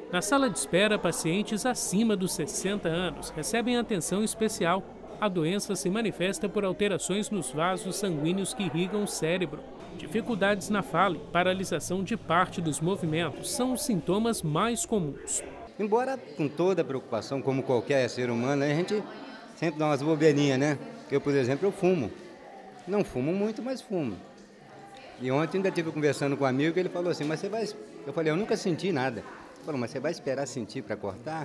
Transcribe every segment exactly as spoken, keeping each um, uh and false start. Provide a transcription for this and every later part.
Na sala de espera, pacientes acima dos sessenta anos recebem atenção especial. A doença se manifesta por alterações nos vasos sanguíneos que irrigam o cérebro. Dificuldades na fala e paralisação de parte dos movimentos são os sintomas mais comuns. Embora com toda a preocupação, como qualquer ser humano, a gente sempre dá umas bobeirinhas, né? Eu, por exemplo, eu fumo. Não fumo muito, mas fumo. E ontem ainda estive conversando com um amigo que ele falou assim, mas você vai... Eu falei, eu nunca senti nada. Ele falou, mas você vai esperar sentir para cortar?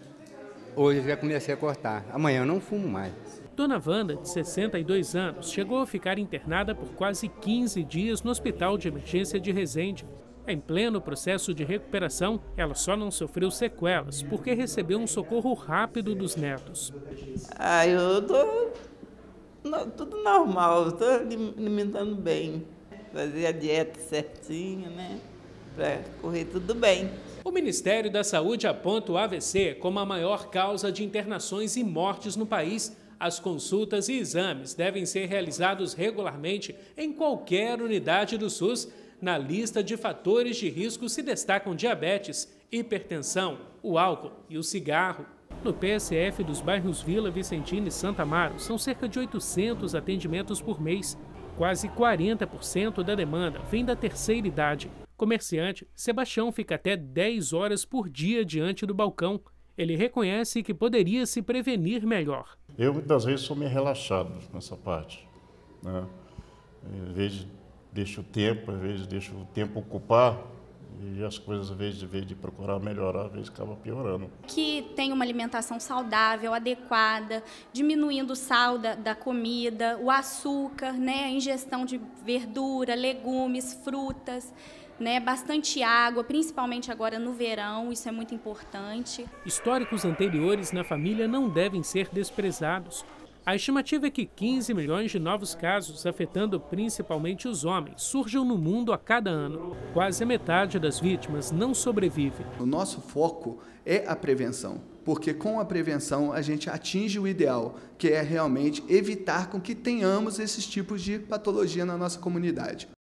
Hoje eu já comecei a cortar. Amanhã eu não fumo mais. Dona Wanda, de sessenta e dois anos, chegou a ficar internada por quase quinze dias no Hospital de Emergência de Resende. Em pleno processo de recuperação, ela só não sofreu sequelas porque recebeu um socorro rápido dos netos. Ah, eu tô no, tudo normal, estou alimentando bem, fazer a dieta certinha, né, para correr tudo bem. O Ministério da Saúde aponta o A V C como a maior causa de internações e mortes no país. As consultas e exames devem ser realizados regularmente em qualquer unidade do SUS. Na lista de fatores de risco se destacam diabetes, hipertensão, o álcool e o cigarro. No P S F dos bairros Vila Vicentina e Santa Amaro, são cerca de oitocentos atendimentos por mês. Quase quarenta por cento da demanda vem da terceira idade. Comerciante, Sebastião fica até dez horas por dia diante do balcão. Ele reconhece que poderia se prevenir melhor. Eu, muitas vezes, sou meio relaxado nessa parte, né? Às vezes deixo o tempo, às vezes deixo o tempo ocupar e as coisas, às vezes, de vez de procurar melhorar, às vezes acaba piorando. Que tem uma alimentação saudável, adequada, diminuindo o sal da, da comida, o açúcar, né? A ingestão de verdura, legumes, frutas, né, bastante água, principalmente agora no verão, isso é muito importante. Históricos anteriores na família não devem ser desprezados. A estimativa é que quinze milhões de novos casos, afetando principalmente os homens, surjam no mundo a cada ano. Quase a metade das vítimas não sobrevive. O nosso foco é a prevenção, porque com a prevenção a gente atinge o ideal, que é realmente evitar com que tenhamos esses tipos de patologia na nossa comunidade.